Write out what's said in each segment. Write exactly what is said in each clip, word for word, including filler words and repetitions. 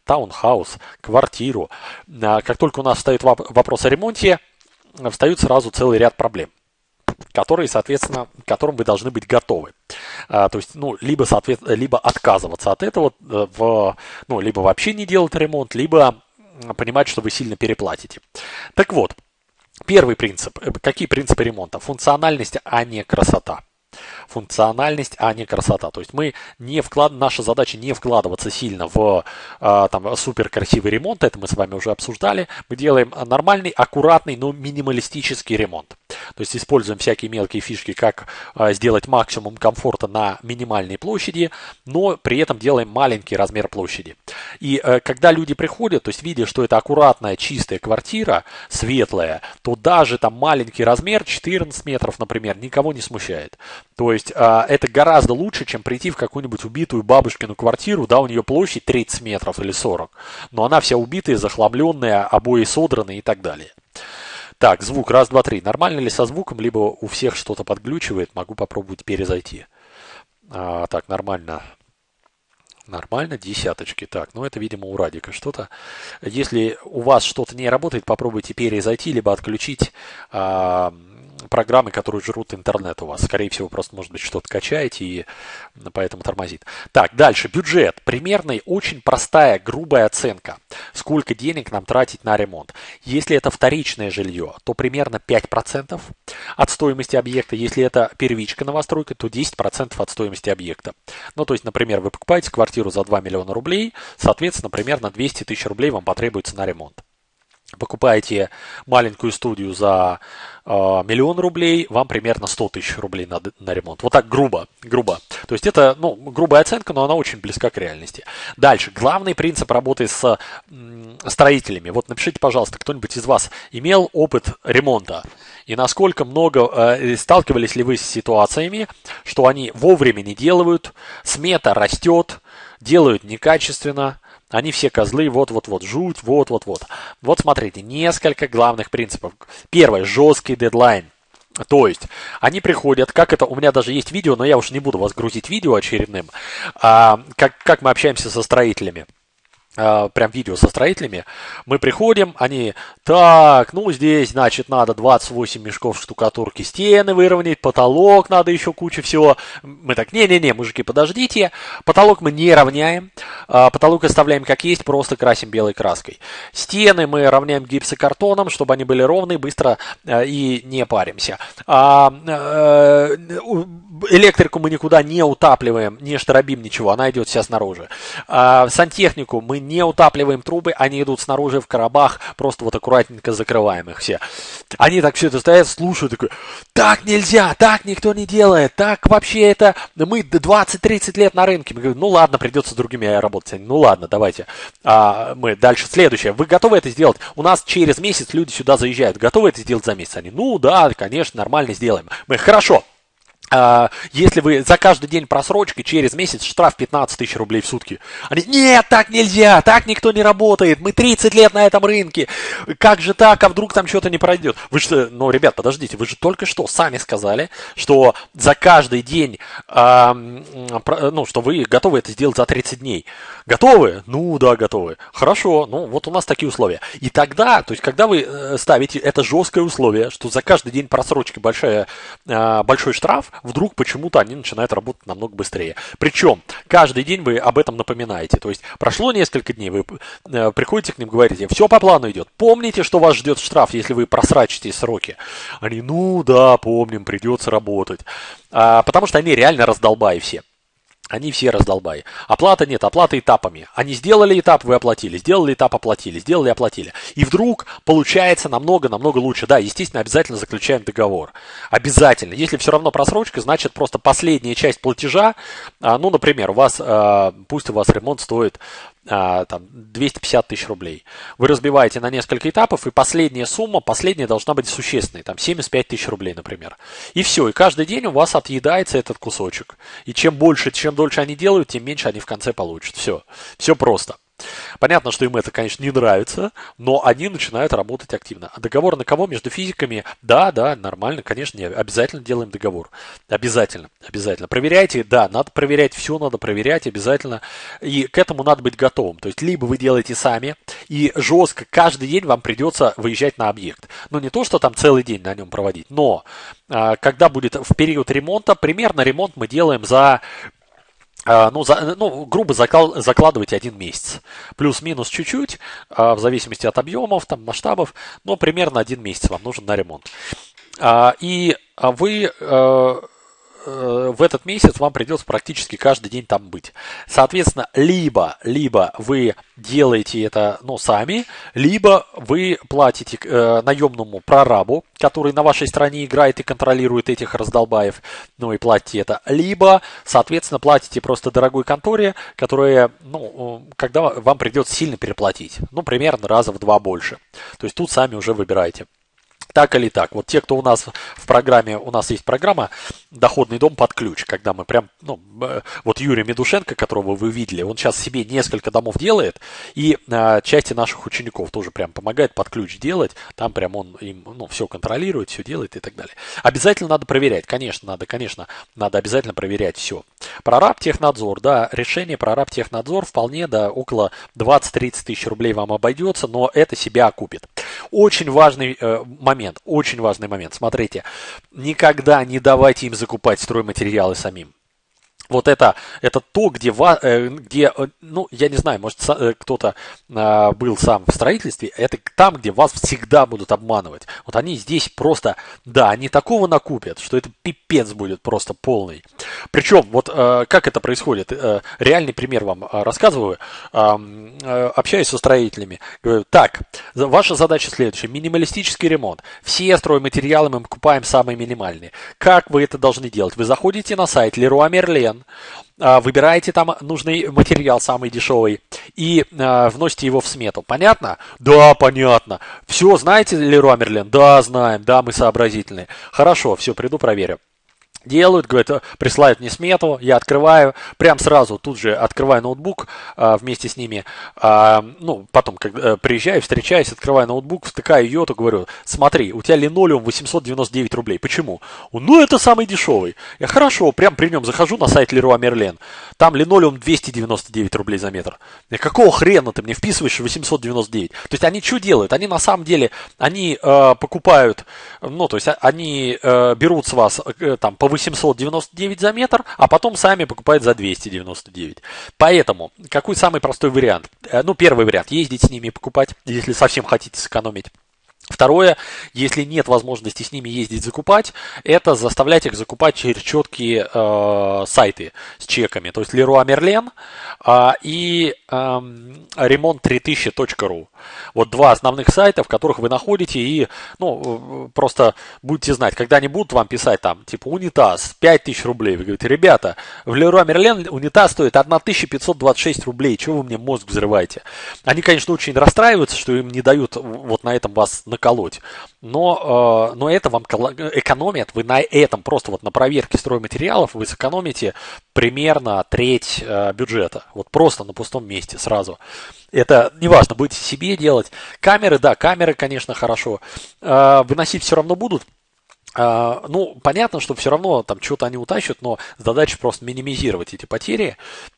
таунхаус, квартиру, как только у нас встает вопрос о ремонте, встают сразу целый ряд проблем, которые, соответственно, к которым вы должны быть готовы. А, то есть, ну, либо, соответственно, либо отказываться от этого, в, ну, либо вообще не делать ремонт, либо понимать, что вы сильно переплатите. Так вот, первый принцип. Какие принципы ремонта? Функциональность, а не красота. Функциональность, а не красота. То есть мы не вклад... наша задача не вкладываться сильно в а, там, супер красивый ремонт, это мы с вами уже обсуждали. Мы делаем нормальный, аккуратный, но минималистический ремонт. То есть используем всякие мелкие фишки, как а, сделать максимум комфорта на минимальной площади, но при этом делаем маленький размер площади. И а, когда люди приходят, то есть видя, что это аккуратная, чистая квартира, светлая, то даже там маленький размер, четырнадцать метров, например, никого не смущает. То есть э, это гораздо лучше, чем прийти в какую-нибудь убитую бабушкину квартиру, да, у нее площадь тридцать метров или сорок, но она вся убитая, захламленная, обои содраны и так далее. Так, звук, раз, два, три. Нормально ли со звуком, либо у всех что-то подглючивает, могу попробовать перезайти. А, так, нормально. Нормально, десяточки. Так, ну это, видимо, у Радика что-то. Если у вас что-то не работает, попробуйте перезайти, либо отключить а, программы, которые жрут интернет у вас. Скорее всего, просто, может быть, что-то качаете и поэтому тормозит. Так, дальше. Бюджет. Примерная, очень простая, грубая оценка. Сколько денег нам тратить на ремонт. Если это вторичное жилье, то примерно пять процентов от стоимости объекта. Если это первичка новостройка, то десять процентов от стоимости объекта. Ну, то есть, например, вы покупаете квартиру за два миллиона рублей, соответственно, примерно двести тысяч рублей вам потребуется на ремонт. Покупаете маленькую студию за э, миллион рублей, вам примерно сто тысяч рублей на, на ремонт. Вот так грубо, грубо. То есть это, ну, грубая оценка, но она очень близка к реальности. Дальше. Главный принцип работы с м, строителями. Вот напишите, пожалуйста, кто-нибудь из вас имел опыт ремонта? И насколько много э, сталкивались ли вы с ситуациями, что они вовремя не делают, смета растет, делают некачественно, они все козлы, вот-вот-вот, жуть, вот-вот-вот. Вот смотрите, несколько главных принципов. Первое, жесткий дедлайн. То есть, они приходят, как это, у меня даже есть видео, но я уж не буду вас грузить видео очередным, а, как, как мы общаемся со строителями. Прям видео со строителями, мы приходим, они, так, ну здесь, значит, надо двадцать восемь мешков штукатурки, стены выровнять, потолок надо еще куча всего. Мы так, не-не-не, мужики, подождите, потолок мы не равняем, потолок оставляем как есть, просто красим белой краской. Стены мы равняем гипсокартоном, чтобы они были ровные, быстро и не паримся. Электрику мы никуда не утапливаем, не штробим ничего, она идет вся снаружи. Сантехнику мы не утапливаем трубы, они идут снаружи в коробах, просто вот аккуратненько закрываем их все. Они так все это стоят, слушают, такой, так нельзя, так никто не делает, так вообще это, мы двадцать-тридцать лет на рынке. Мы говорим, ну ладно, придется с другими работать. Ну ладно, давайте. А, мы дальше, следующее. Вы готовы это сделать? У нас через месяц люди сюда заезжают. Готовы это сделать за месяц? Они, ну да, конечно, нормально сделаем. Мы, хорошо. Если вы за каждый день просрочки, через месяц штраф пятнадцать тысяч рублей в сутки. Они, нет, так нельзя, так никто не работает, мы тридцать лет на этом рынке, как же так, а вдруг там что-то не пройдет? Вы что, ну, ребят, подождите, вы же только что сами сказали, что за каждый день, э, ну, что вы готовы это сделать за тридцать дней. Готовы? Ну, да, готовы. Хорошо, ну, вот у нас такие условия. И тогда, то есть, когда вы ставите это жесткое условие, что за каждый день просрочки большая, э, большой штраф, вдруг почему-то они начинают работать намного быстрее. Причем каждый день вы об этом напоминаете. То есть прошло несколько дней, вы э, приходите к ним, говорите, все по плану идет. Помните, что вас ждет штраф, если вы просрачите сроки? Они, ну да, помним, придется работать. А, потому что они реально раздолбаи все. Они все раздолбаи. Оплата нет, оплата этапами. Они сделали этап, вы оплатили. Сделали этап, оплатили. Сделали, оплатили. И вдруг получается намного-намного лучше. Да, естественно, обязательно заключаем договор. Обязательно. Если все равно просрочка, значит просто последняя часть платежа, ну, например, у вас, пусть у вас ремонт стоит там, двести пятьдесят тысяч рублей. Вы разбиваете на несколько этапов, и последняя сумма, последняя должна быть существенной, там семьдесят пять тысяч рублей, например. И все, и каждый день у вас отъедается этот кусочек. И чем больше, чем дольше они делают, тем меньше они в конце получат. Все, все просто. Понятно, что им это, конечно, не нравится, но они начинают работать активно. А договор на кого? Между физиками? Да, да, нормально, конечно, не обязательно делаем договор. Обязательно, обязательно. Проверяйте, да, надо проверять, все надо проверять обязательно. И к этому надо быть готовым. То есть, либо вы делаете сами, и жестко каждый день вам придется выезжать на объект. Ну, не то, что там целый день на нем проводить, но а, когда будет в период ремонта, примерно ремонт мы делаем за... Ну, за, ну, грубо закал, закладывайте один месяц. Плюс-минус чуть-чуть, в зависимости от объемов, там, масштабов, но примерно один месяц вам нужен на ремонт. И вы в этот месяц вам придется практически каждый день там быть. Соответственно, либо, либо вы делаете это, ну, сами, либо вы платите э, наемному прорабу, который на вашей стороне играет и контролирует этих раздолбаев, ну и платите это, либо, соответственно, платите просто дорогой конторе, которая, ну, когда вам придется сильно переплатить, ну, примерно раза в два больше. То есть тут сами уже выбираете. Так или так. Вот те, кто у нас в программе, у нас есть программа «Доходный дом под ключ», когда мы прям, ну, вот Юрий Медушенко, которого вы видели, он сейчас себе несколько домов делает, и а, части наших учеников тоже прям помогает под ключ делать, там прям он им, ну, все контролирует, все делает и так далее. Обязательно надо проверять, конечно, надо, конечно, надо обязательно проверять все. Прораб технадзор, да, решение прораб технадзор вполне, да, около двадцать-тридцать тысяч рублей вам обойдется, но это себя окупит. Очень важный э, момент. Очень важный момент. Смотрите, никогда не давайте им закупать стройматериалы самим. Вот это, это то, где, где, ну, я не знаю, может, кто-то был сам в строительстве, это там, где вас всегда будут обманывать. Вот они здесь просто, да, они такого накупят, что это пипец будет просто полный. Причем, вот как это происходит, реальный пример вам рассказываю, общаюсь со строителями, говорю, так, ваша задача следующая, минималистический ремонт, все стройматериалы мы покупаем самые минимальные. Как вы это должны делать? Вы заходите на сайт Leroy Merlin, выбираете там нужный материал, самый дешевый, и э, вносите его в смету. Понятно? Да, понятно. Все, знаете, Leroy Merlin? Да, знаем, да, мы сообразительные. Хорошо, все, приду проверю. Делают, говорят, присылают мне смету, я открываю, прям сразу тут же открываю ноутбук а, вместе с ними, а, ну, потом, когда приезжаю, встречаюсь, открываю ноутбук, втыкаю йоту, говорю, смотри, у тебя линолеум восемьсот девяносто девять рублей, почему? Ну, это самый дешевый. Я, хорошо, прям при нем захожу на сайт Leroy Merlin, там линолеум двести девяносто девять рублей за метр. Я, какого хрена ты мне вписываешь восемьсот девяносто девять? То есть они что делают? Они на самом деле, они э, покупают, ну, то есть они э, берут с вас э, там по восемьсот девяносто девять за метр, а потом сами покупают за двести девяносто девять. Поэтому, какой самый простой вариант? Ну, первый вариант, ездить с ними и покупать, если совсем хотите сэкономить. Второе, если нет возможности с ними ездить закупать, это заставлять их закупать через четкие э, сайты с чеками. То есть Leroy Merlin э, и э, ремонт три тысячи точка ру. Вот два основных сайта, в которых вы находите и, ну, просто будете знать, когда они будут вам писать там, типа, унитаз пять тысяч рублей. Вы говорите, ребята, в Leroy Merlin унитаз стоит тысяча пятьсот двадцать шесть рублей. Чего вы мне мозг взрываете? Они, конечно, очень расстраиваются, что им не дают вот на этом вас наколоть. Но, э, но это вам экономит, вы на этом просто вот на проверке стройматериалов вы сэкономите примерно треть э, бюджета. Вот просто на пустом месте сразу. Это неважно, будете себе делать. Камеры, да, камеры, конечно, хорошо. Э, выносить все равно будут. Uh, ну, понятно, что все равно там что-то они утащат, но задача просто минимизировать эти потери,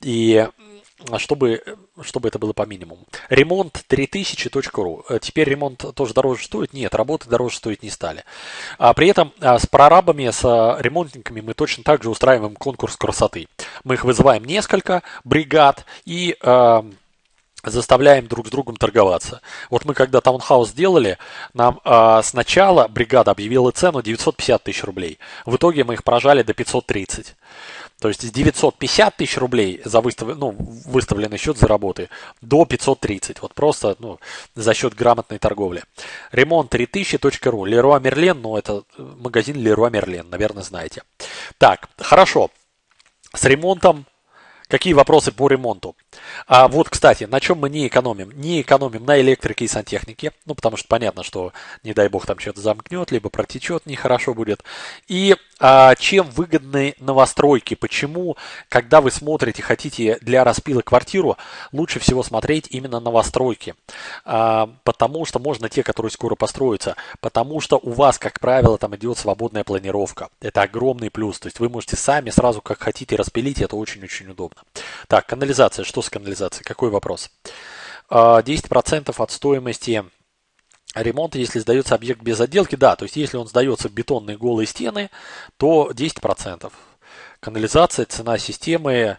и чтобы, чтобы это было по минимуму. Ремонт три тысячи точка ру. Теперь ремонт тоже дороже стоит? Нет, работы дороже стоить не стали. А при этом а, с прорабами, с а, ремонтниками мы точно так же устраиваем конкурс красоты. Мы их вызываем несколько бригад и... А, заставляем друг с другом торговаться. Вот мы когда таунхаус сделали, нам э, сначала бригада объявила цену девятьсот пятьдесят тысяч рублей. В итоге мы их прожали до пятьсот тридцать. То есть с девятьсот пятьдесят тысяч рублей за выстав... ну, выставленный счет за работы до пятьсот тридцать. Вот просто, ну, за счет грамотной торговли. Ремонт три тысячи точка ру. Leroy Merlin, ну, это магазин Leroy Merlin, наверное, знаете. Так, хорошо. С ремонтом, Какие вопросы по ремонту? А вот, кстати, на чем мы не экономим? Не экономим на электрике и сантехнике, ну, потому что понятно, что, не дай бог, там что-то замкнет, либо протечет, нехорошо будет. И а, чем выгодны новостройки? Почему, когда вы смотрите, хотите для распила квартиру, лучше всего смотреть именно новостройки? А, потому что можно те, которые скоро построятся, потому что у вас, как правило, там идет свободная планировка. Это огромный плюс, то есть вы можете сами сразу, как хотите, распилить, это очень-очень удобно. Так, канализация. Что с канализацией? Какой вопрос? десять процентов от стоимости ремонта, если сдается объект без отделки. Да, то есть если он сдается в бетонные голые стены, то десять процентов. Канализация, цена системы,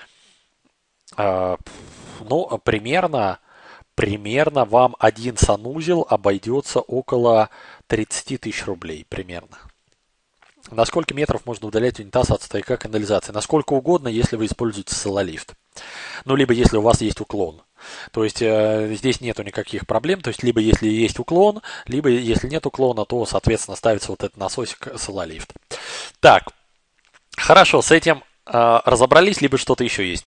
ну, примерно, примерно вам один санузел обойдется около тридцать тысяч рублей. Примерно. На сколько метров можно удалять унитаз от стояка канализации? Насколько угодно, если вы используете сололифт. Ну, либо если у вас есть уклон. То есть э, здесь нету никаких проблем. То есть либо если есть уклон, либо если нет уклона, то, соответственно, ставится вот этот насосик сололифт. Так, хорошо, с этим э, разобрались, либо что-то еще есть?